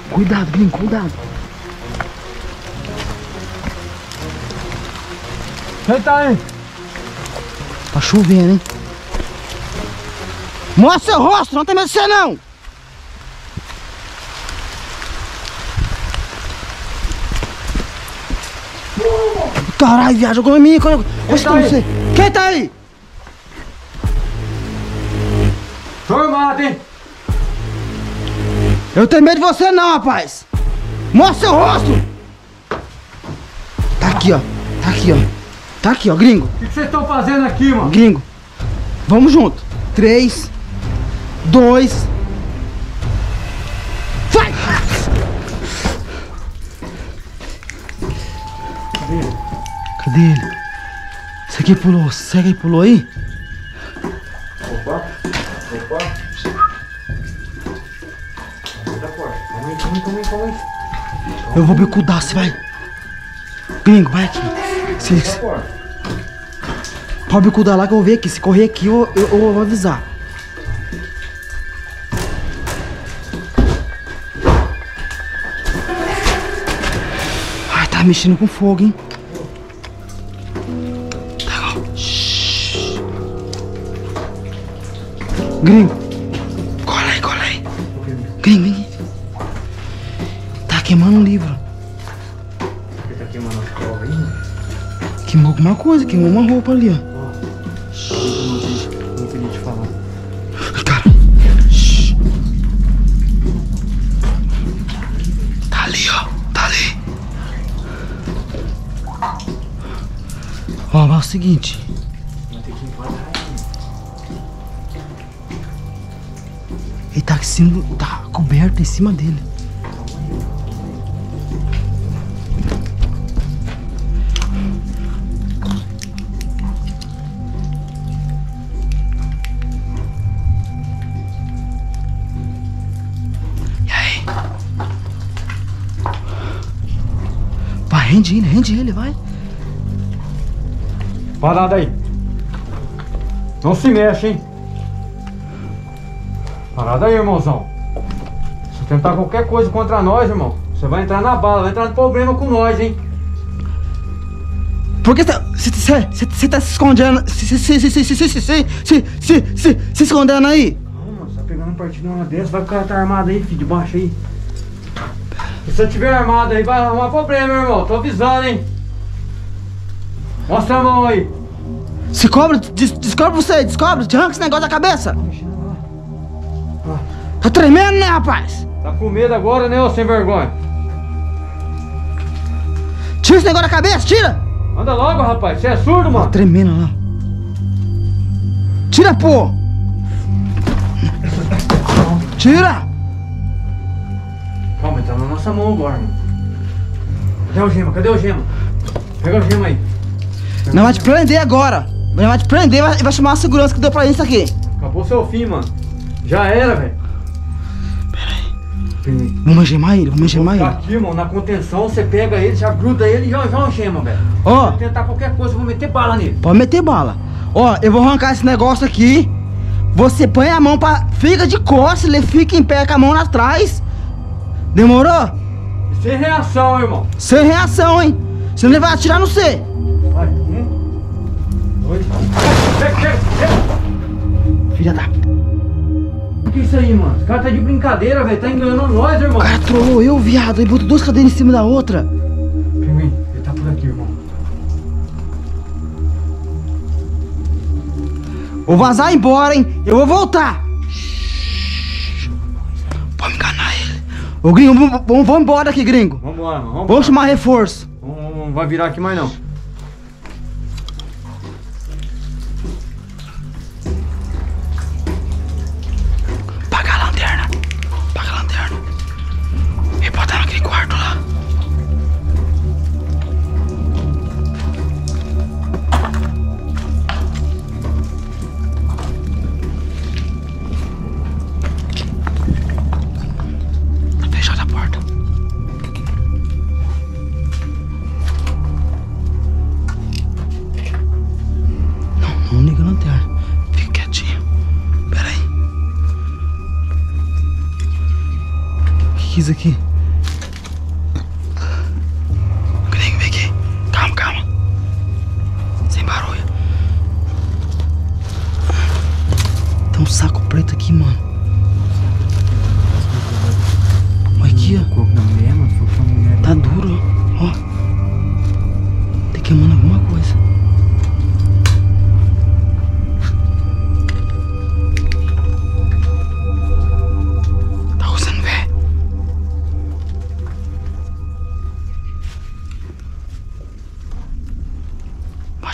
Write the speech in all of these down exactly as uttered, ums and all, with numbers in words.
Cuidado, gringo, cuidado. Quem tá aí? Tá chovendo, hein? Mostra seu rosto, não tem medo de você não! Caralho, viado, jogou em mim. Quem tá aí? Você? Quem tá aí? Tô armado, hein? Eu tenho medo de você não, rapaz! Mostra seu rosto! Tá aqui, ó. Tá aqui, ó. Tá aqui, ó, gringo. O que vocês estão fazendo aqui, mano? Gringo. Vamos junto. Três. Dois. Vai! Cadê ele? Esse aqui pulou. Esse aqui pulou aí? Opa. Opa. Calma aí, calma aí, calma aí, calma aí. Eu vou bicudar, você vai. Gringo, vai aqui. Se, se... Pode bicudar lá que eu vou ver aqui. Se correr aqui, eu, eu, eu vou avisar. Ai, tá mexendo com fogo, hein? Tá, ó. Shhh. Gringo. Cola aí, cola aí. Gringo, vem aqui. Tá queimando um livro. Tá queimando as covas aí, mano? Queimou alguma coisa, queimou uma roupa ali, ó. Não queria te falar. Cara. Shhh. Tá ali, ó. Tá ali. Ó, mas é o seguinte. Vai ter que enquadrar aqui. Ele tá, em cima, tá coberto em cima dele. Vai, rende ele, rende ele, vai. Parada aí. Não se mexe, hein? Parada aí, irmãozão. Se tentar qualquer coisa contra nós, irmão, você vai entrar na bala, vai entrar no problema com nós, hein? Por que você tá se escondendo? Se se se se se se se se se se se escondendo aí? Não, mano, você tá pegando um partido uma dessa, vai ficar tá armado aí, filho, de baixo aí. Se você tiver armado aí, vai arrumar problema, irmão. Tô avisando, hein? Mostra a mão aí. Se cobra, des descobre você, descobre, te arranca esse negócio da cabeça. Tá tremendo, né, rapaz? Tá com medo agora, né, ô sem vergonha? Tira esse negócio da cabeça, tira! Anda logo, rapaz. Você é surdo, mano? Tá tremendo lá. Tira, pô! Tira! Calma, tá na nossa mão agora, mano. Cadê o gema? Cadê o gema? Pega o gema aí. Não vai te prender agora. Não vai te prender e vai, vai chamar a segurança que deu pra isso aqui. Acabou seu fim, mano. Já era, velho. Pera aí. Peraí. Vamos gemar ele, vamos gemar ele. Aqui, irmão, na contenção, você pega ele, já gruda ele e já, já gema, velho. Ó. Se tentar qualquer coisa, eu vou meter bala nele. Pode meter bala. Ó, eu vou arrancar esse negócio aqui. Você põe a mão pra... Fica de costas, ele fica em pé com a mão lá atrás. Demorou? Sem reação, irmão. Sem reação, hein? Senão ele vai atirar no você. Vai, um, dois, chega, chega, chega. Filha da... O que é isso aí, mano? Esse cara tá de brincadeira, velho. Tá enganando nós, irmão. O cara trollou eu, viado. Ele botou duas cadeiras em cima da outra. Pinguim, ele tá por aqui, irmão. Vou vazar embora, hein? Eu vou voltar. Pode me enganar ele. Ô, gringo, vamos, vamos, vamos embora daqui, gringo. Vambora, mano. Vamos Vamos chamar reforço. Não, não vai virar aqui mais, não. Apaga a lanterna. Apaga a lanterna. E bota naquele quarto lá. Tá fechada a porta. Não, não liga a lanterna. Fica quietinho. Pera aí. O que é isso aqui?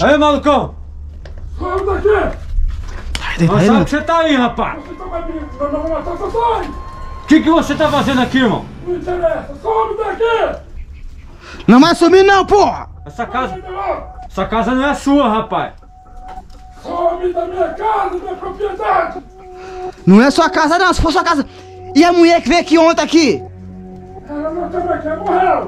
Aí, malucão! Sai daqui! Sai daí, Mas sai, sabe não. que você tá aí, rapaz? Você tá mais menino, vai me matar, você sai! O que, que você tá fazendo aqui, irmão? Não interessa, some daqui! Não vai sumir não, porra! Essa casa, Sai de lá! essa casa não é sua, rapaz. Some da minha casa, da minha propriedade! Não é sua casa não, se for sua casa... E a mulher que veio aqui ontem aqui? Ela não também quer, morreu!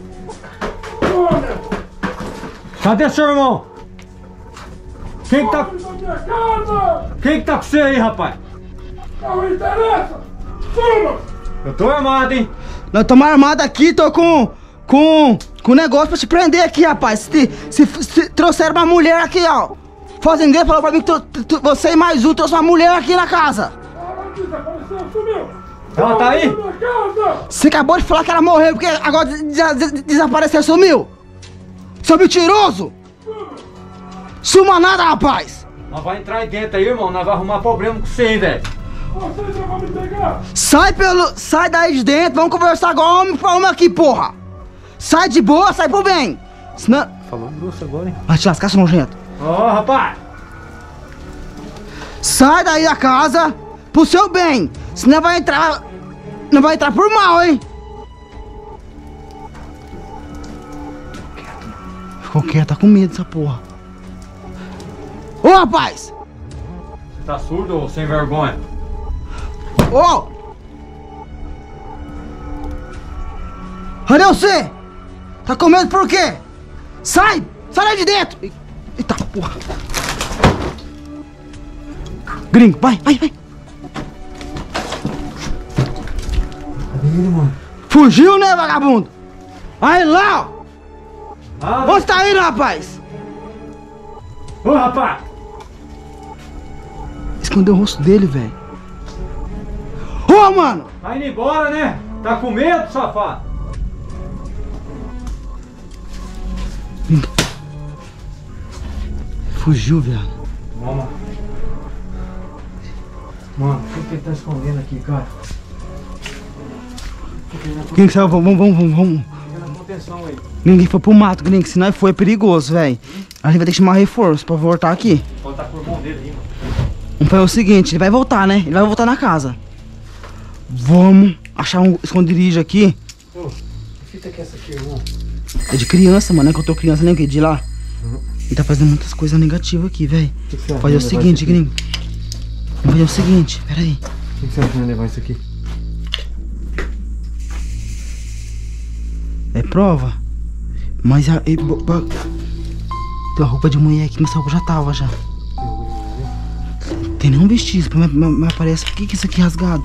Some! Cadê seu irmão? Quem que tá, Some da minha casa! quem que tá com você aí, rapaz? Não interessa! Suma! Eu tô armado, hein? Nós estamos armados aqui, tô com... Com... Com negócio pra te prender aqui, rapaz. Se, se, se trouxeram uma mulher aqui, ó. Fazendeiro falou pra mim que tu, tu, você e mais um trouxe uma mulher aqui na casa. Ela desapareceu, sumiu! Ela tá aí? Some da minha casa! Você acabou de falar que ela morreu porque agora des des desapareceu, sumiu. Seu mentiroso. Suma nada, rapaz. Nós vai entrar aí dentro aí, irmão. Nós vamos arrumar problema com você, hein, velho. Vocês não vão me pegar! Sai pelo... Sai daí de dentro, vamos conversar igual homem pra homem aqui, porra. Sai de boa, sai pro bem. Senão... Falou grosso agora, hein? Vai te lascar, seu nojento. Ó, rapaz. Sai daí da casa pro seu bem. Senão vai entrar... Não vai entrar por mal, hein? Ficou quieto, tá com medo dessa porra. Ô, rapaz! Você tá surdo ou sem vergonha? Ô! Cadê você? Tá com medo por quê? Sai! Sai daí de dentro! Eita porra! Gringo, vai, vai, vai! Cadê ele, mano? Fugiu, né, vagabundo? Aí lá, ó! Ah, Onde tá indo, rapaz? ô, rapaz. Escondeu o rosto dele, velho. Ô, mano! Tá indo embora, né? Tá com medo, safado? Fugiu, viado. Vamos. Mano, o que ele tá escondendo aqui, cara? Quem que saiu? Vamos, vamos, vamos, vamos. Fica na contenção aí. Ninguém foi pro mato, Gringo. Se nós for, é perigoso, velho. A gente vai ter que chamar reforço pra voltar aqui. Pode estar com o irmão dele aí, mano. Vamos fazer o seguinte, ele vai voltar, né? Ele vai voltar na casa. Vamos achar um esconderijo aqui. Ô, que fita que é essa aqui, irmão? É de criança, mano. É que eu tô criança, nem o que? De lá. Ele tá fazendo muitas coisas negativas aqui, velho. Que que você acha Fazer o de levar seguinte, isso aqui? Gringo. Vamos fazer o seguinte, pera aí. O que que você acha de levar isso aqui? É prova? Mas a... e- bo- ba- Tem uma roupa de mulher aqui, mas essa roupa já tava já. Tem nenhum vestígio, mas, mas, mas parece... O que que é isso aqui rasgado?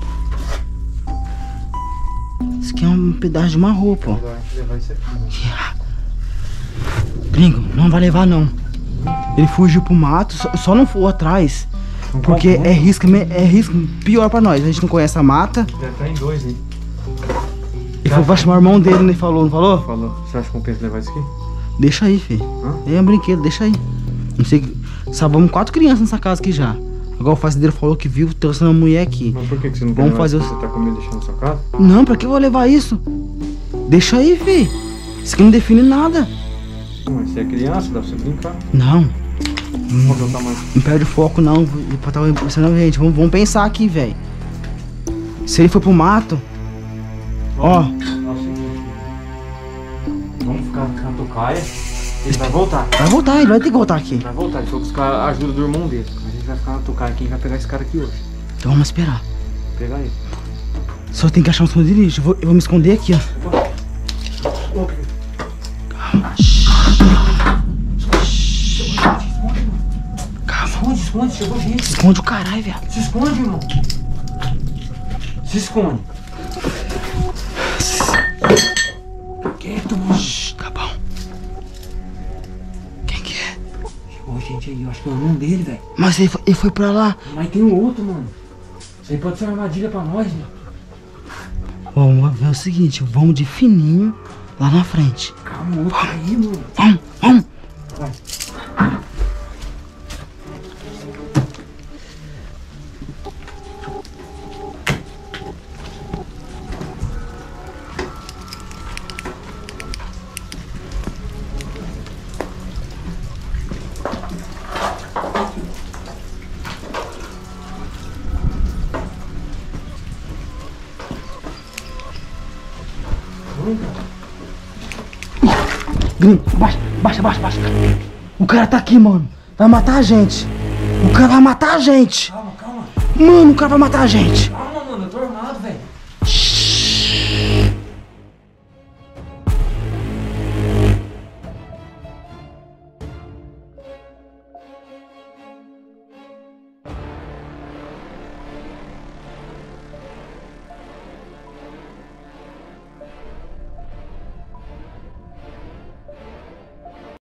Isso aqui é um pedaço de uma roupa, ó. Melhor a gente levar isso aqui, mano. Gringo, não vai levar não. Ele fugiu pro mato, só, só não for atrás. Porque é risco, me- é risco pior pra nós. A gente não conhece a mata. Deve estar em dois aí. Ele falou, vai chamar o irmão dele, ele falou, não falou? Falou. Você acha que compensa levar isso aqui? Deixa aí, filho. Hã? É um brinquedo, deixa aí. Não sei. Salvamos quatro crianças nessa casa aqui já. Agora o fazendeiro falou que viu, trouxe uma mulher aqui. Mas por que que você não quer Vamos levar fazer isso? os- Você tá com medo de deixar na sua casa? Não, pra que eu vou levar isso? Deixa aí, filho. Isso aqui não define nada. Mas você é criança, dá pra você brincar. Não, Qual que é o tamanho? não perde o foco não. Pra estar impressionando a gente. Vamos, vamos pensar aqui, velho. Se ele for pro mato. Ó, É o seguinte. Vamos ficar na tocaia. Ele vai voltar. vai voltar, ele vai ter que voltar aqui. Vai voltar. Ele foi buscar a ajuda do irmão dele. A gente vai ficar na tocaia aqui e vai pegar esse cara aqui hoje. Então vamos esperar. Vou pegar ele. Só tem que achar um esconderijo. Eu vou, eu vou me esconder aqui, ó. Calma. Calma. Esconde, esconde. Chegou gente. Esconde o caralho, velho. Se esconde, irmão. Se esconde. Quieto, mano. Shhh, tá bom. Quem que é? Chegou gente aí. Eu acho que é o irmão dele, velho. Mas ele foi, ele foi pra lá. Mas tem um outro, mano. Isso aí pode ser uma armadilha pra nós, mano. Ó, vamos ver o seguinte, vamos de fininho lá na frente. Calma, o outro aí, mano. Vamos, vamos. Vai. Gringo, baixa, baixa, baixa, baixa. O cara tá aqui, mano. Vai matar a gente. O cara vai matar a gente. Calma, calma. Mano, o cara vai matar a gente. Calma, mano, eu tô armado, velho.